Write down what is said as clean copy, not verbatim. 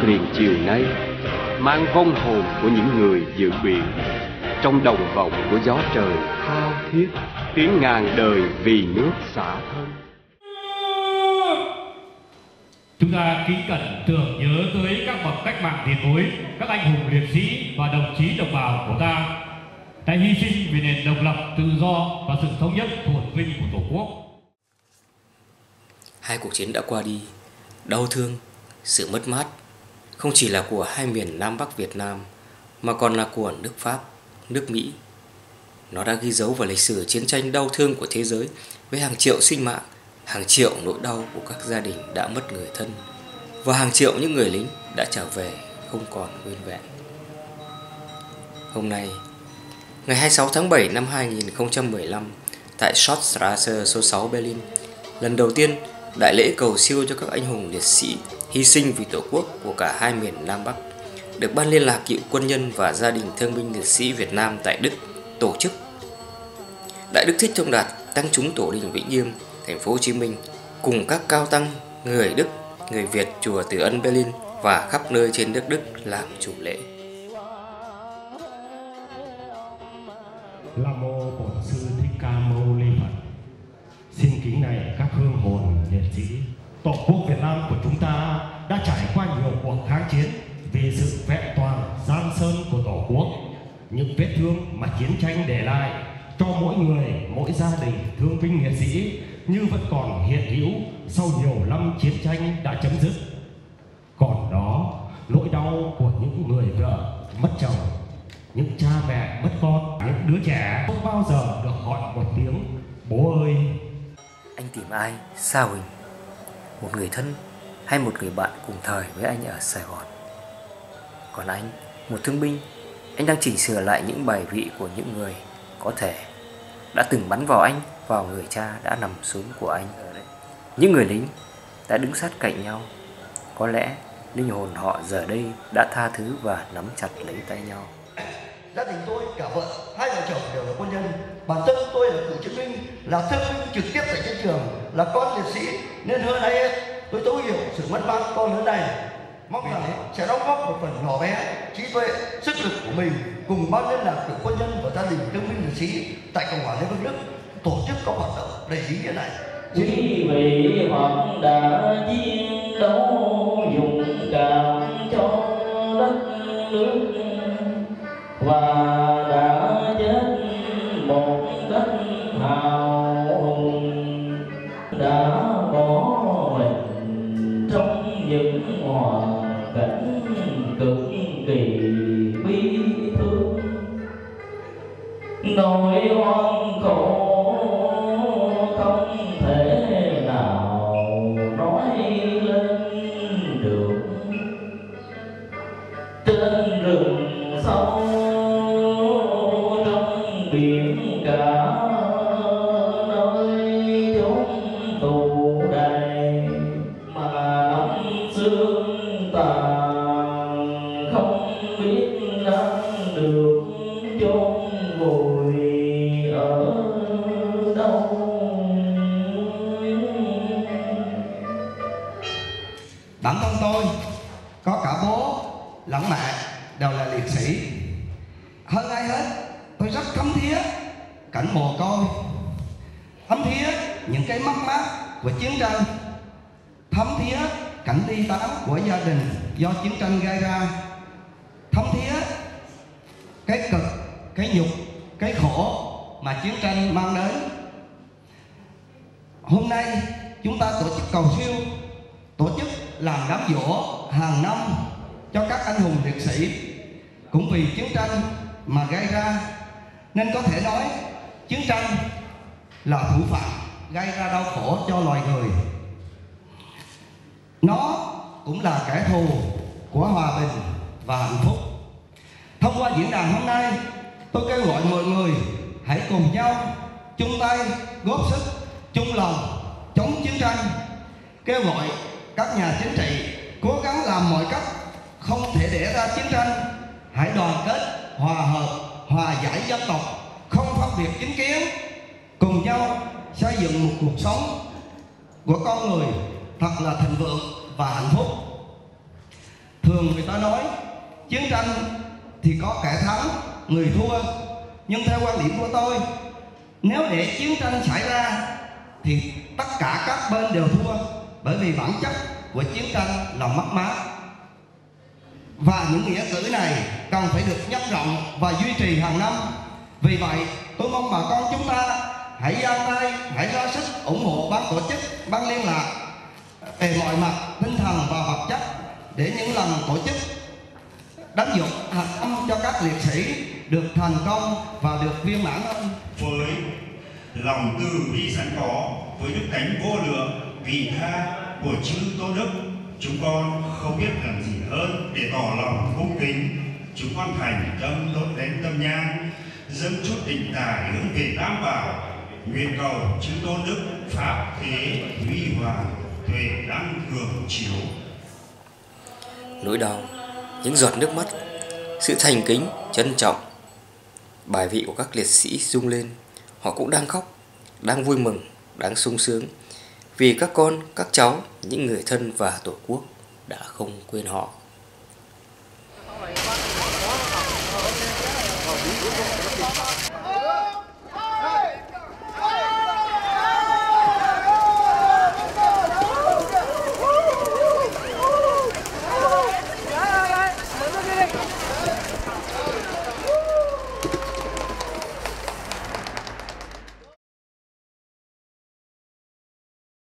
đất liền chiều nay mang vong hồn của những người giữ biển, trong đồng vọng của gió trời thao thiết, tiếng ngàn đời vì nước xả thân. Chúng ta kính cẩn tưởng nhớ tới các bậc cách mạng tiền bối, các anh hùng liệt sĩ và đồng chí đồng bào của ta đã hy sinh vì nền độc lập, tự do và sự thống nhất phồn vinh của Tổ quốc. Hai cuộc chiến đã qua đi, đau thương, sự mất mát không chỉ là của hai miền Nam Bắc Việt Nam mà còn là của nước Pháp, nước Mỹ. Nó đã ghi dấu vào lịch sử chiến tranh đau thương của thế giới với hàng triệu sinh mạng, hàng triệu nỗi đau của các gia đình đã mất người thân và hàng triệu những người lính đã trở về không còn nguyên vẹn. Hôm nay, ngày 26 tháng 7 năm 2015, tại Schottstrasse số 6 Berlin, lần đầu tiên đại lễ cầu siêu cho các anh hùng liệt sĩ hy sinh vì Tổ quốc của cả hai miền Nam Bắc được Ban Liên lạc Cựu quân nhân và gia đình thương binh liệt sĩ Việt Nam tại Đức tổ chức. Đại đức Thích Thông Đạt, tăng chúng Tổ đình Vĩnh Nghiêm, thành phố Hồ Chí Minh cùng các cao tăng người Đức, người Việt chùa Từ Ân Berlin và khắp nơi trên đất Đức làm chủ lễ. Nam mô Bổn Sư Thích Ca Mâu Ni Phật. Xin kính này các hương hồn liệt sĩ. Tổ quốc Việt Nam của chúng ta đã trải qua nhiều cuộc kháng chiến vì sự vẹn toàn giang sơn của Tổ quốc. Những vết thương mà chiến tranh để lại cho mỗi người, mỗi gia đình thương binh liệt sĩ như vẫn còn hiện hữu sau nhiều năm chiến tranh đã chấm dứt. Còn đó, nỗi đau của những người vợ mất chồng, những cha mẹ mất con, những đứa trẻ không bao giờ được gọi một tiếng bố ơi. Anh tìm ai, Sa Huỳnh? Một người thân hay một người bạn cùng thời với anh ở Sài Gòn? Còn anh, một thương binh, anh đang chỉnh sửa lại những bài vị của những người có thể đã từng bắn vào anh, vào người cha đã nằm xuống của anh. Những người lính đã đứng sát cạnh nhau. Có lẽ linh hồn họ giờ đây đã tha thứ và nắm chặt lấy tay nhau. Gia đình tôi, cả vợ, hai vợ chồng đều là quân nhân. Bản thân tôi là cựu chiến binh, là thương binh trực tiếp tại chiến trường, là con liệt sĩ, nên hôm nay tôi thấu hiểu sự mất mát con lớn này. Mong rằng sẽ đóng góp một phần nhỏ bé, trí tuệ, sức lực của mình cùng Ban Liên lạc Cựu quân nhân và gia đình thương binh liệt sĩ tại Cộng hòa Liên bang Đức tổ chức các hoạt động đầy ý nghĩa này. Quý vị hoặc đã chiến đấu dũng cảm cho đất nước và đã chết một cách hào hùng, đã bỏ mình trong những hoàn cảnh cực kỳ bi thương, nỗi oan khổ không thể nào nói lên được. Trên rừng sâu trong biển cả, nơi chốn tù đầy mà năm xương tàn không biết đang được chôn vùi ở đâu. Bản thân tôi có cả bố lẫn mẹ đều là liệt sĩ. Hơn ai hết, tôi rất thấm thía cảnh mồ côi, thấm thía những cái mất mát của chiến tranh, thấm thía cảnh ly tán của gia đình do chiến tranh gây ra, thấm thía cái cực, cái nhục, cái khổ mà chiến tranh mang đến. Hôm nay chúng ta tổ chức cầu siêu, tổ chức làm đám giỗ hàng năm cho các anh hùng liệt sĩ cũng vì chiến tranh mà gây ra, nên có thể nói chiến tranh là thủ phạm gây ra đau khổ cho loài người. Nó cũng là kẻ thù của hòa bình và hạnh phúc. Thông qua diễn đàn hôm nay, tôi kêu gọi mọi người hãy cùng nhau chung tay góp sức, chung lòng chống chiến tranh. Kêu gọi các nhà chính trị cố gắng làm mọi cách không thể để ra chiến tranh. Hãy đoàn kết, hòa hợp, hòa giải dân tộc, không phân biệt chính kiến, cùng nhau xây dựng một cuộc sống của con người thật là thịnh vượng và hạnh phúc. Thường người ta nói chiến tranh thì có kẻ thắng, người thua. Nhưng theo quan điểm của tôi, nếu để chiến tranh xảy ra thì tất cả các bên đều thua, bởi vì bản chất của chiến tranh là mất mát. Và những nghĩa cử này cần phải được nhân rộng và duy trì hàng năm. Vì vậy, tôi mong bà con chúng ta hãy giang tay, hãy ra sức ủng hộ ban tổ chức, ban liên lạc về mọi mặt tinh thần và vật chất, để những lần tổ chức đánh dụng hạt âm cho các liệt sĩ được thành công và được viên mãn hơn. Với lòng từ bi sẵn có, với đức tánh vô lượng vị tha của chư Tôn Đức, chúng con không biết làm gì hơn để tỏ lòng cung kính. Chúng con thành tâm đốt đến tâm nhang, dâng chút tịnh tài hướng về Tam Bảo, nguyện cầu chư Tôn Đức pháp thế huy hoàng, tuệ đăng cường chiếu. Nỗi đau, những giọt nước mắt, sự thành kính, trân trọng. Bài vị của các liệt sĩ rung lên. Họ cũng đang khóc, đang vui mừng, đang sung sướng, vì các con, các cháu, những người thân và Tổ quốc đã không quên họ.